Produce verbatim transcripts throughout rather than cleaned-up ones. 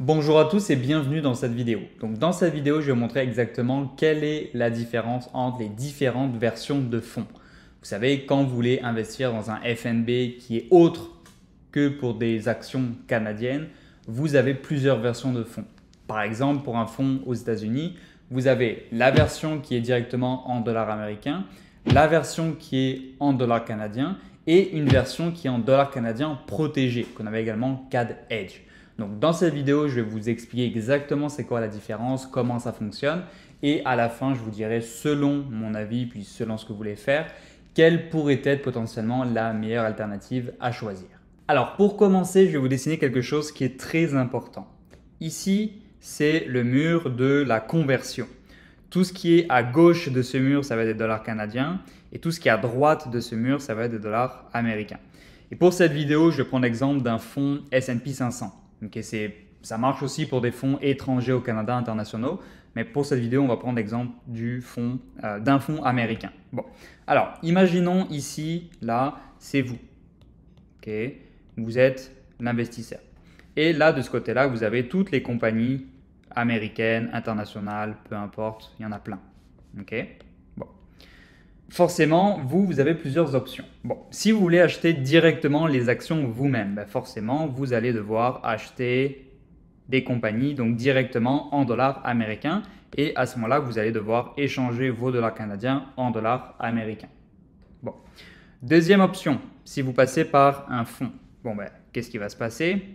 Bonjour à tous et bienvenue dans cette vidéo. Donc dans cette vidéo, je vais vous montrer exactement quelle est la différence entre les différentes versions de fonds. Vous savez, quand vous voulez investir dans un F N B qui est autre que pour des actions canadiennes, vous avez plusieurs versions de fonds. Par exemple, pour un fonds aux États-Unis, vous avez la version qui est directement en dollars américains, la version qui est en dollars canadiens et une version qui est en dollars canadiens protégée, qu'on avait également C A D Hedge. Donc dans cette vidéo, je vais vous expliquer exactement c'est quoi la différence, comment ça fonctionne et à la fin, je vous dirai selon mon avis, puis selon ce que vous voulez faire, quelle pourrait être potentiellement la meilleure alternative à choisir. Alors pour commencer, je vais vous dessiner quelque chose qui est très important. Ici, c'est le mur de la conversion. Tout ce qui est à gauche de ce mur, ça va être des dollars canadiens et tout ce qui est à droite de ce mur, ça va être des dollars américains. Et pour cette vidéo, je vais prendre l'exemple d'un fonds S and P cinq cents. Okay, ça marche aussi pour des fonds étrangers au Canada internationaux, mais pour cette vidéo, on va prendre l'exemple du fonds, euh, d'un fonds américain. Bon, alors, imaginons ici, là, c'est vous. Okay, vous êtes l'investisseur. Et là, de ce côté-là, vous avez toutes les compagnies américaines, internationales, peu importe, il y en a plein. Okay, bon. Forcément, vous, vous avez plusieurs options. Bon, si vous voulez acheter directement les actions vous-même, ben forcément, vous allez devoir acheter des compagnies donc directement en dollars américains et à ce moment-là, vous allez devoir échanger vos dollars canadiens en dollars américains. Bon. Deuxième option, si vous passez par un fonds, bon ben, qu'est-ce qui va se passer?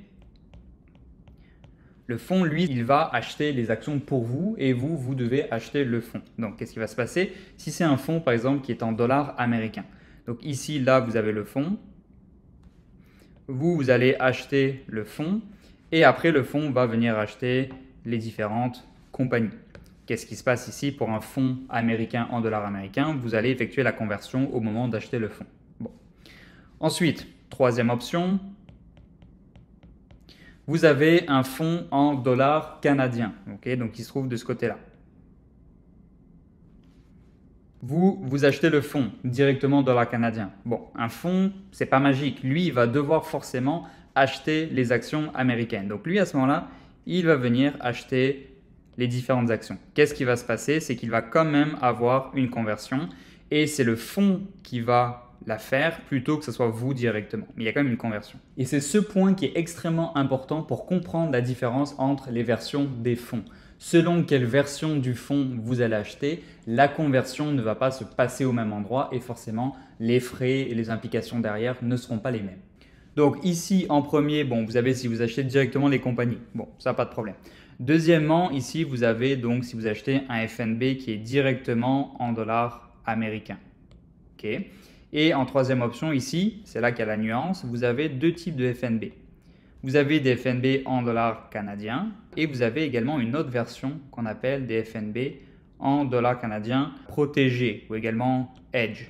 Le fonds, lui, il va acheter les actions pour vous et vous, vous devez acheter le fonds. Donc, qu'est-ce qui va se passer? Si c'est un fonds, par exemple, qui est en dollars américains. Donc, ici, là, vous avez le fonds. Vous, vous allez acheter le fonds et après, le fonds va venir acheter les différentes compagnies. Qu'est-ce qui se passe ici pour un fonds américain en dollars américains? Vous allez effectuer la conversion au moment d'acheter le fonds. Bon. Ensuite, troisième option. Vous avez un fonds en dollars canadiens, okay, donc il se trouve de ce côté-là. Vous, vous achetez le fonds directement en dollars canadiens. Bon, un fonds, c'est pas magique. Lui, il va devoir forcément acheter les actions américaines. Donc lui, à ce moment-là, il va venir acheter les différentes actions. Qu'est-ce qui va se passer? C'est qu'il va quand même avoir une conversion et c'est le fonds qui va la faire plutôt que ce soit vous directement. Mais il y a quand même une conversion. Et c'est ce point qui est extrêmement important pour comprendre la différence entre les versions des fonds. Selon quelle version du fonds vous allez acheter, la conversion ne va pas se passer au même endroit et forcément les frais et les implications derrière ne seront pas les mêmes. Donc ici en premier, bon, vous avez si vous achetez directement les compagnies, bon, ça pas de problème. Deuxièmement, ici vous avez donc si vous achetez un F N B qui est directement en dollars américains. Okay. Et en troisième option ici, c'est là qu'il y a la nuance, vous avez deux types de F N B. Vous avez des F N B en dollars canadiens et vous avez également une autre version qu'on appelle des F N B en dollars canadiens protégés ou également Hedge.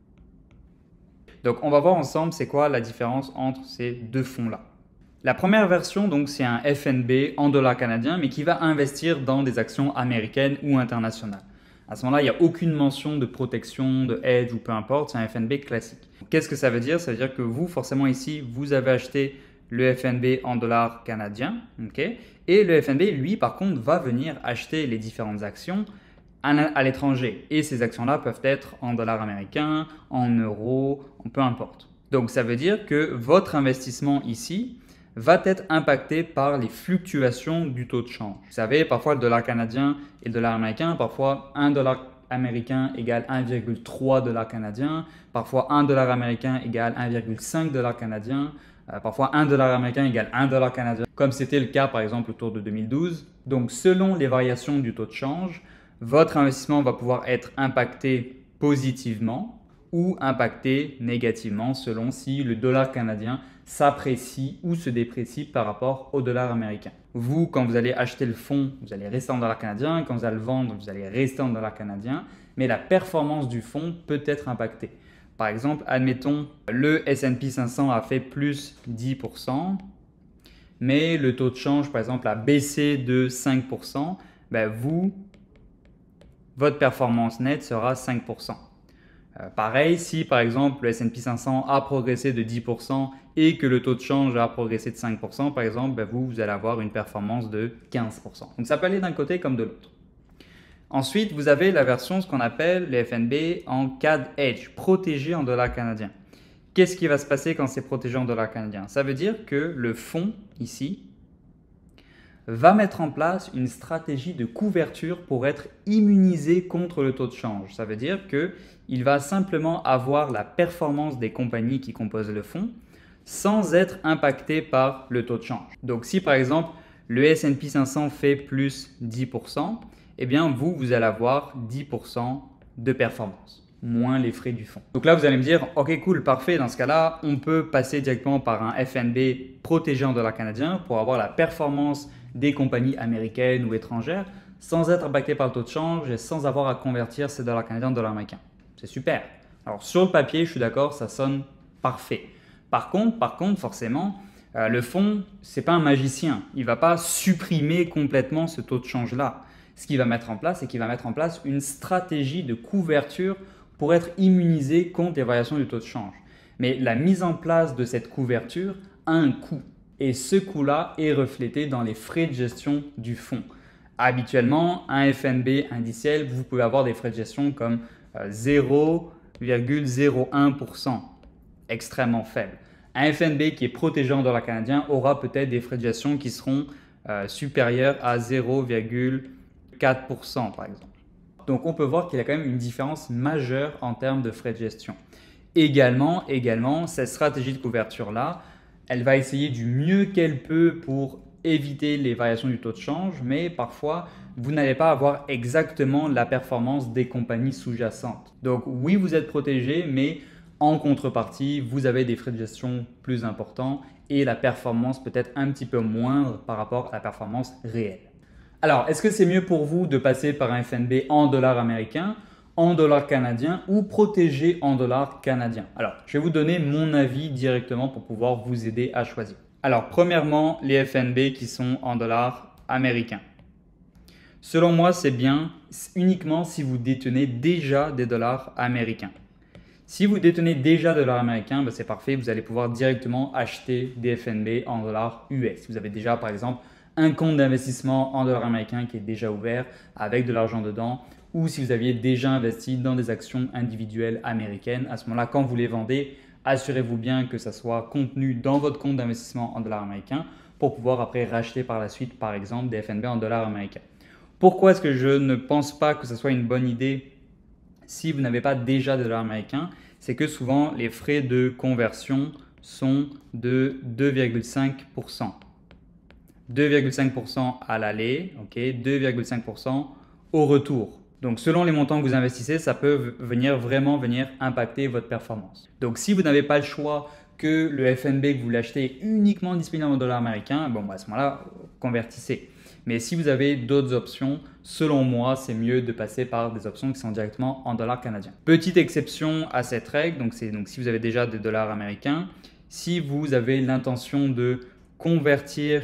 Donc on va voir ensemble c'est quoi la différence entre ces deux fonds-là. La première version, donc, c'est un F N B en dollars canadiens mais qui va investir dans des actions américaines ou internationales. À ce moment-là, il n'y a aucune mention de protection, de hedge ou peu importe, c'est un F N B classique. Qu'est-ce que ça veut dire? Ça veut dire que vous, forcément ici, vous avez acheté le F N B en dollars canadiens, okay, et le F N B, lui, par contre, va venir acheter les différentes actions à l'étranger. Et ces actions-là peuvent être en dollars américains, en euros, en peu importe. Donc, ça veut dire que votre investissement ici va être impacté par les fluctuations du taux de change. Vous savez, parfois le dollar canadien et le dollar américain, parfois un dollar américain égale un virgule trois dollars canadiens, parfois un dollar américain égale un virgule cinq dollars canadiens, euh, parfois un dollar américain égale un dollar canadien, comme c'était le cas par exemple autour de deux mille douze. Donc selon les variations du taux de change, votre investissement va pouvoir être impacté positivement ou impacté négativement selon si le dollar canadien s'apprécie ou se déprécie par rapport au dollar américain. Vous, quand vous allez acheter le fonds, vous allez rester en dollars canadiens. Quand vous allez le vendre, vous allez rester en dollars canadiens. Mais la performance du fonds peut être impactée. Par exemple, admettons, le S and P cinq cents a fait plus dix pour cent, mais le taux de change, par exemple, a baissé de cinq pour cent. Ben vous, votre performance nette sera cinq pour cent. Euh, pareil, si par exemple le S and P cinq cents a progressé de dix pour cent et que le taux de change a progressé de cinq pour cent, par exemple, ben vous, vous allez avoir une performance de quinze pour cent. Donc ça peut aller d'un côté comme de l'autre. Ensuite, vous avez la version, ce qu'on appelle les F N B en C A D Hedge, protégé en dollars canadiens. Qu'est-ce qui va se passer quand c'est protégé en dollars canadiens? Ça veut dire que le fonds, ici, va mettre en place une stratégie de couverture pour être immunisé contre le taux de change. Ça veut dire qu'il va simplement avoir la performance des compagnies qui composent le fonds sans être impacté par le taux de change. Donc si par exemple le S and P cinq cents fait plus dix pour cent, eh bien vous, vous allez avoir dix pour cent de performance, moins les frais du fonds. Donc là, vous allez me dire, ok, cool, parfait, dans ce cas-là, on peut passer directement par un F N B protégé en dollars canadiens pour avoir la performance des compagnies américaines ou étrangères sans être impacté par le taux de change et sans avoir à convertir ces dollars canadiens en dollars américains. C'est super. Alors sur le papier, je suis d'accord, ça sonne parfait. Par contre, par contre forcément, euh, le fonds, ce n'est pas un magicien. Il ne va pas supprimer complètement ce taux de change-là. Ce qu'il va mettre en place, c'est qu'il va mettre en place une stratégie de couverture pour être immunisé contre les variations du taux de change. Mais la mise en place de cette couverture a un coût. Et ce coût-là est reflété dans les frais de gestion du fonds. Habituellement, un F N B indiciel, vous pouvez avoir des frais de gestion comme zéro virgule zéro un pour cent, extrêmement faible. Un F N B qui est protégé en dollars canadiens aura peut-être des frais de gestion qui seront euh, supérieurs à zéro virgule quatre pour cent par exemple. Donc on peut voir qu'il y a quand même une différence majeure en termes de frais de gestion. Également, également cette stratégie de couverture-là, elle va essayer du mieux qu'elle peut pour éviter les variations du taux de change, mais parfois, vous n'allez pas avoir exactement la performance des compagnies sous-jacentes. Donc oui, vous êtes protégé, mais en contrepartie, vous avez des frais de gestion plus importants et la performance peut-être un petit peu moindre par rapport à la performance réelle. Alors, est-ce que c'est mieux pour vous de passer par un F N B en dollars américains, en dollars canadiens ou protégé en dollars canadiens? Alors, je vais vous donner mon avis directement pour pouvoir vous aider à choisir. Alors, premièrement, les F N B qui sont en dollars américains. Selon moi, c'est bien uniquement si vous détenez déjà des dollars américains. Si vous détenez déjà des dollars américains, ben c'est parfait, vous allez pouvoir directement acheter des F N B en dollars U S. Vous avez déjà, par exemple, un compte d'investissement en dollars américains qui est déjà ouvert avec de l'argent dedans, ou si vous aviez déjà investi dans des actions individuelles américaines, à ce moment-là, quand vous les vendez, assurez-vous bien que ça soit contenu dans votre compte d'investissement en dollars américains pour pouvoir après racheter par la suite, par exemple, des F N B en dollars américains. Pourquoi est-ce que je ne pense pas que ce soit une bonne idée si vous n'avez pas déjà de dollars américains? C'est que souvent, les frais de conversion sont de deux virgule cinq pour cent. deux virgule cinq pour cent à l'aller, okay, deux virgule cinq pour cent au retour. Donc, selon les montants que vous investissez, ça peut venir vraiment venir impacter votre performance. Donc, si vous n'avez pas le choix que le F N B que vous l'achetez est uniquement disponible en dollars américains, bon, bah, à ce moment-là, convertissez. Mais si vous avez d'autres options, selon moi, c'est mieux de passer par des options qui sont directement en dollars canadiens. Petite exception à cette règle, donc c'est donc si vous avez déjà des dollars américains, si vous avez l'intention de convertir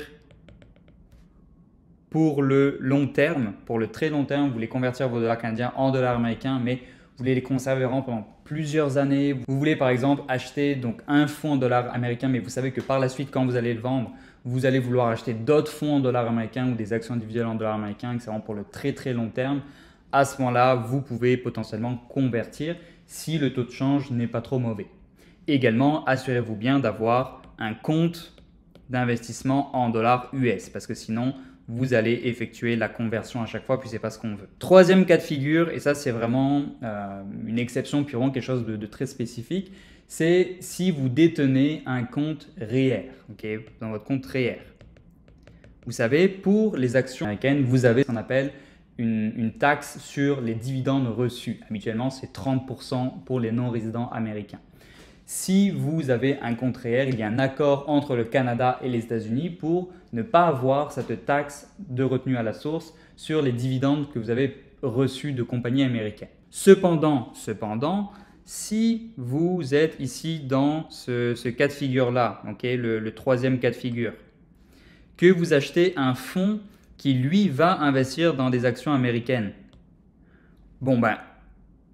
pour le long terme, pour le très long terme, vous voulez convertir vos dollars canadiens en dollars américains, mais vous voulez les conserver pendant plusieurs années. Vous voulez par exemple acheter donc un fonds en dollars américains, mais vous savez que par la suite, quand vous allez le vendre, vous allez vouloir acheter d'autres fonds en dollars américains ou des actions individuelles en dollars américains, que c'est vraiment pour le très très long terme. À ce moment-là, vous pouvez potentiellement convertir si le taux de change n'est pas trop mauvais. Également, assurez-vous bien d'avoir un compte d'investissement en dollars U S parce que sinon, vous allez effectuer la conversion à chaque fois, puis c'est pas ce qu'on veut. Troisième cas de figure, et ça c'est vraiment euh, une exception, puis vraiment quelque chose de, de très spécifique, c'est si vous détenez un compte R E E R, okay, dans votre compte R E E R. Vous savez, pour les actions américaines, vous avez ce qu'on appelle une, une taxe sur les dividendes reçus. Habituellement, c'est trente pour cent pour les non-résidents américains. Si vous avez un compte R E E R, il y a un accord entre le Canada et les États-Unis pour ne pas avoir cette taxe de retenue à la source sur les dividendes que vous avez reçus de compagnies américaines. Cependant, cependant, si vous êtes ici dans ce, ce cas de figure-là, okay, le, le troisième cas de figure, que vous achetez un fonds qui, lui, va investir dans des actions américaines, bon ben,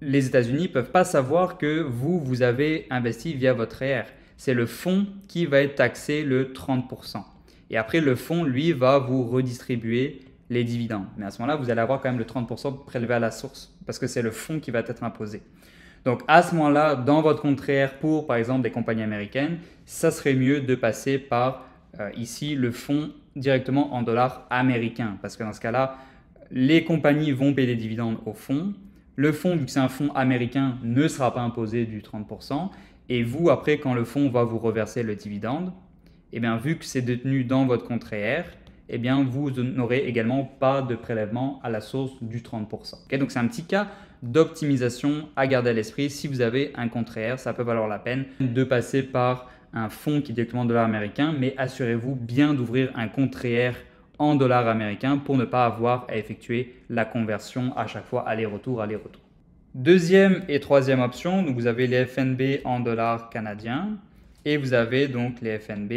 les États-Unis ne peuvent pas savoir que vous, vous avez investi via votre R E E R. C'est le fonds qui va être taxé le trente pour cent. Et après, le fonds, lui, va vous redistribuer les dividendes. Mais à ce moment-là, vous allez avoir quand même le trente pour cent prélevé à la source parce que c'est le fonds qui va être imposé. Donc, à ce moment-là, dans votre compte R E E R pour, par exemple, des compagnies américaines, ça serait mieux de passer par, euh, ici, le fonds directement en dollars américains. Parce que dans ce cas-là, les compagnies vont payer des dividendes au fonds. Le fonds, vu que c'est un fonds américain, ne sera pas imposé du trente pour cent. Et vous, après, quand le fonds va vous reverser le dividende, eh bien, vu que c'est détenu dans votre compte R E E R, eh bien, vous n'aurez également pas de prélèvement à la source du trente pour cent. Okay, donc, c'est un petit cas d'optimisation à garder à l'esprit. Si vous avez un compte R E E R, ça peut valoir la peine de passer par un fonds qui est directement dollar américain, mais assurez-vous bien d'ouvrir un compte R E E R en dollars américains pour ne pas avoir à effectuer la conversion à chaque fois aller-retour, aller-retour. Deuxième et troisième option, donc vous avez les F N B en dollars canadiens et vous avez donc les F N B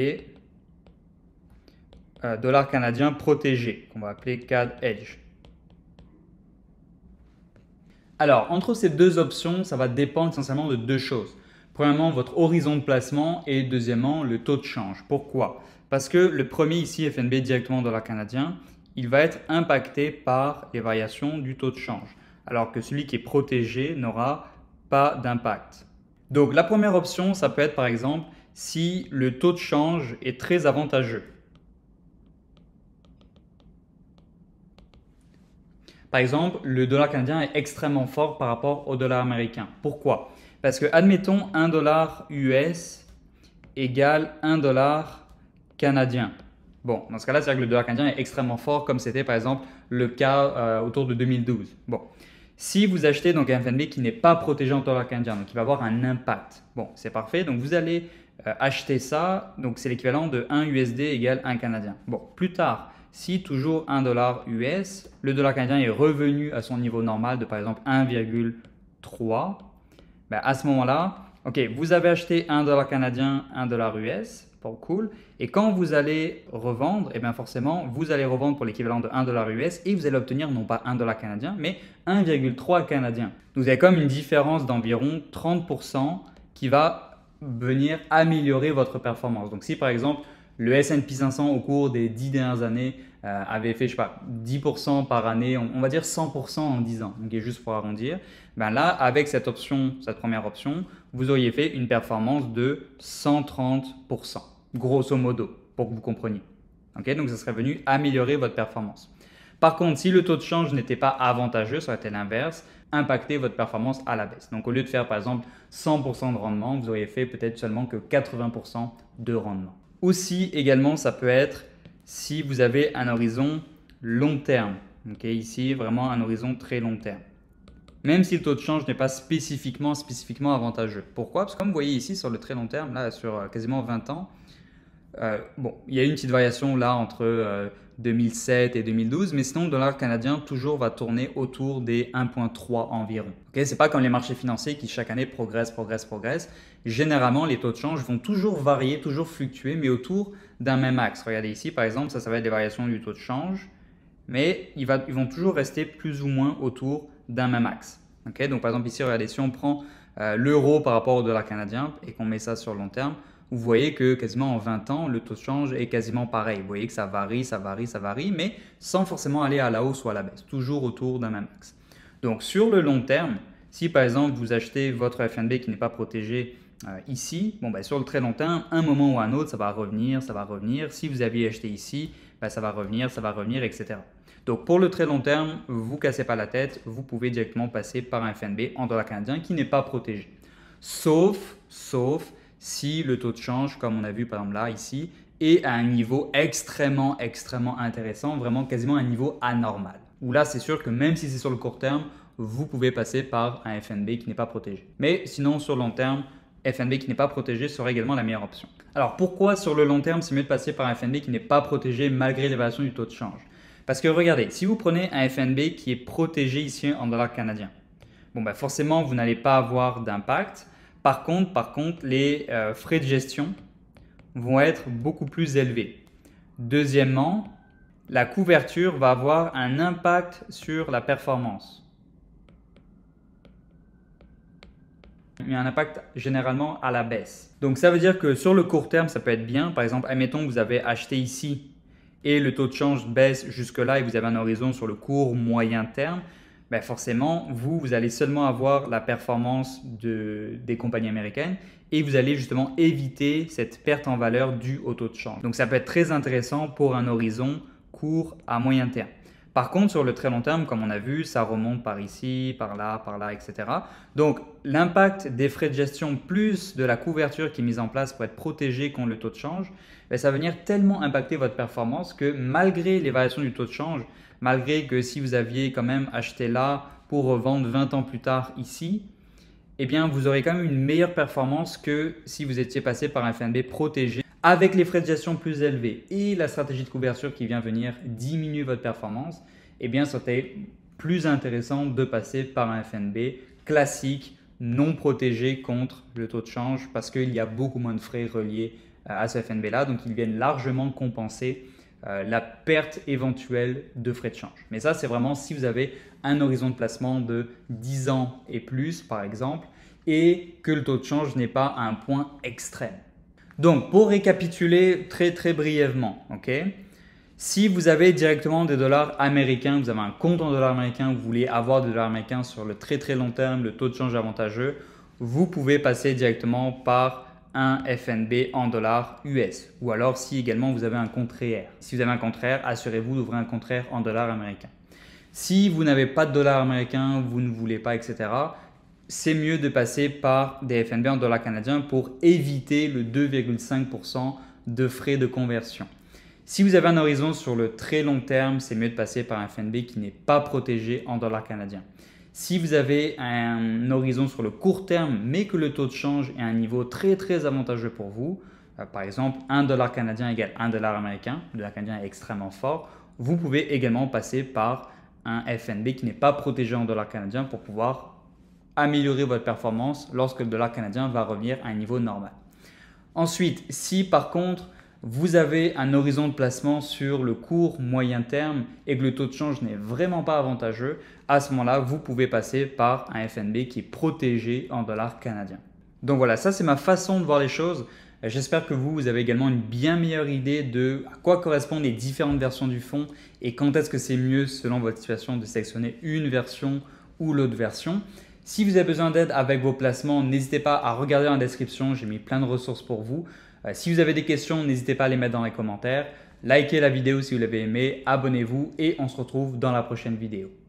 euh, dollars canadiens protégés, qu'on va appeler C A D Hedge. Alors, entre ces deux options, ça va dépendre essentiellement de deux choses. Premièrement, votre horizon de placement et deuxièmement, le taux de change. Pourquoi? Parce que le premier ici, F N B directement dollar canadien, il va être impacté par les variations du taux de change, alors que celui qui est protégé n'aura pas d'impact. Donc, la première option, ça peut être par exemple si le taux de change est très avantageux. Par exemple, le dollar canadien est extrêmement fort par rapport au dollar américain. Pourquoi? Parce que, admettons, un dollar U S égale un dollar canadien. Bon, dans ce cas-là, c'est-à-dire que le dollar canadien est extrêmement fort, comme c'était par exemple le cas euh, autour de deux mille douze. Bon, si vous achetez donc un F N B qui n'est pas protégé en dollar canadien, donc il va avoir un impact. Bon, c'est parfait. Donc vous allez euh, acheter ça, donc c'est l'équivalent de un U S D égale un canadien. Bon, plus tard, si toujours un dollar U S, le dollar canadien est revenu à son niveau normal de par exemple un virgule trois, ben à ce moment-là, ok, vous avez acheté un dollar canadien, un dollar U S, pas cool, et quand vous allez revendre, et bien forcément, vous allez revendre pour l'équivalent de un dollar U S et vous allez obtenir non pas un dollar canadien, mais un virgule trois canadien. Donc vous avez comme une différence d'environ trente pour cent qui va venir améliorer votre performance. Donc si par exemple, le S and P cinq cents au cours des dix dernières années euh, avait fait, je sais pas, dix pour cent par année, on, on va dire cent pour cent en dix ans, okay, juste pour arrondir. Ben là, avec cette option, cette première option, vous auriez fait une performance de cent trente pour cent, grosso modo, pour que vous compreniez. Okay, donc ça serait venu améliorer votre performance. Par contre, si le taux de change n'était pas avantageux, ça aurait été l'inverse, impacter votre performance à la baisse. Donc au lieu de faire par exemple cent pour cent de rendement, vous auriez fait peut-être seulement que quatre-vingts pour cent de rendement. Aussi, également, ça peut être si vous avez un horizon long terme. Okay, ici, vraiment un horizon très long terme. Même si le taux de change n'est pas spécifiquement, spécifiquement avantageux. Pourquoi? Parce que comme vous voyez ici, sur le très long terme, là, sur quasiment vingt ans, euh, bon, il y a une petite variation là entre euh, deux mille sept et deux mille douze, mais sinon le dollar canadien toujours va tourner autour des un virgule trois environ. Okay, ce n'est pas comme les marchés financiers qui chaque année progressent, progressent, progressent. Généralement, les taux de change vont toujours varier, toujours fluctuer, mais autour d'un même axe. Regardez ici, par exemple, ça, ça va être des variations du taux de change, mais ils, va, ils vont toujours rester plus ou moins autour d'un même axe. Okay, donc par exemple ici, regardez, si on prend euh, l'euro par rapport au dollar canadien et qu'on met ça sur le long terme, vous voyez que quasiment en vingt ans, le taux de change est quasiment pareil. Vous voyez que ça varie, ça varie, ça varie, mais sans forcément aller à la hausse ou à la baisse, toujours autour d'un même axe. Donc sur le long terme, si par exemple vous achetez votre F N B qui n'est pas protégé euh, ici, bon, ben, sur le très long terme, un moment ou un autre, ça va revenir, ça va revenir. Si vous aviez acheté ici, ben, ça va revenir, ça va revenir, et cetera. Donc pour le très long terme, vous ne cassez pas la tête, vous pouvez directement passer par un F N B en dollars canadiens qui n'est pas protégé. Sauf, sauf si le taux de change, comme on a vu par exemple là, ici, est à un niveau extrêmement, extrêmement intéressant, vraiment quasiment un niveau anormal. Où là, c'est sûr que même si c'est sur le court terme, vous pouvez passer par un F N B qui n'est pas protégé. Mais sinon, sur le long terme, F N B qui n'est pas protégé serait également la meilleure option. Alors pourquoi sur le long terme, c'est mieux de passer par un F N B qui n'est pas protégé malgré les variations du taux de change? Parce que regardez, si vous prenez un F N B qui est protégé ici en dollars canadiens, bon, ben forcément, vous n'allez pas avoir d'impact. Par contre, par contre, les euh, frais de gestion vont être beaucoup plus élevés. Deuxièmement, la couverture va avoir un impact sur la performance. il y a un impact généralement à la baisse. Donc ça veut dire que sur le court terme, ça peut être bien. Par exemple, admettons que vous avez acheté ici et le taux de change baisse jusque là et vous avez un horizon sur le court moyen terme. Ben forcément, vous, vous allez seulement avoir la performance de, des compagnies américaines et vous allez justement éviter cette perte en valeur due au taux de change. Donc ça peut être très intéressant pour un horizon court à moyen terme. Par contre, sur le très long terme, comme on a vu, ça remonte par ici, par là, par là, et cetera. Donc, l'impact des frais de gestion plus de la couverture qui est mise en place pour être protégé contre le taux de change, ben, ça va venir tellement impacter votre performance que malgré les variations du taux de change, malgré que si vous aviez quand même acheté là pour revendre vingt ans plus tard ici, eh bien, vous aurez quand même une meilleure performance que si vous étiez passé par un F N B protégé. Avec les frais de gestion plus élevés et la stratégie de couverture qui vient venir diminuer votre performance, eh bien, c'était plus intéressant de passer par un F N B classique, non protégé contre le taux de change parce qu'il y a beaucoup moins de frais reliés à ce F N B-là. Donc, ils viennent largement compenser euh, la perte éventuelle de frais de change. Mais ça, c'est vraiment si vous avez un horizon de placement de dix ans et plus, par exemple, et que le taux de change n'est pas à un point extrême. Donc, pour récapituler très très brièvement, ok, si vous avez directement des dollars américains, vous avez un compte en dollars américains, vous voulez avoir des dollars américains sur le très très long terme, le taux de change avantageux, vous pouvez passer directement par un F N B en dollars U S. Ou alors si également vous avez un compte R E E R. Si vous avez un compte R E E R, assurez-vous d'ouvrir un compte R E E R en dollars américains. Si vous n'avez pas de dollars américains, vous ne voulez pas, et cetera, c'est mieux de passer par des F N B en dollars canadiens pour éviter le deux virgule cinq pour cent de frais de conversion. Si vous avez un horizon sur le très long terme, c'est mieux de passer par un F N B qui n'est pas protégé en dollars canadiens. Si vous avez un horizon sur le court terme, mais que le taux de change est à un niveau très très avantageux pour vous, euh, par exemple un dollar canadien égale un dollar américain, le dollar canadien est extrêmement fort, vous pouvez également passer par un F N B qui n'est pas protégé en dollars canadiens pour pouvoir améliorer votre performance lorsque le dollar canadien va revenir à un niveau normal. Ensuite, si par contre vous avez un horizon de placement sur le court moyen terme et que le taux de change n'est vraiment pas avantageux, à ce moment-là, vous pouvez passer par un F N B qui est protégé en dollars canadiens. Donc voilà, ça c'est ma façon de voir les choses. J'espère que vous, vous avez également une bien meilleure idée de à quoi correspondent les différentes versions du fonds et quand est-ce que c'est mieux selon votre situation de sélectionner une version ou l'autre version. Si vous avez besoin d'aide avec vos placements, n'hésitez pas à regarder dans la description, j'ai mis plein de ressources pour vous. Euh, si vous avez des questions, n'hésitez pas à les mettre dans les commentaires. Likez la vidéo si vous l'avez aimé, abonnez-vous et on se retrouve dans la prochaine vidéo.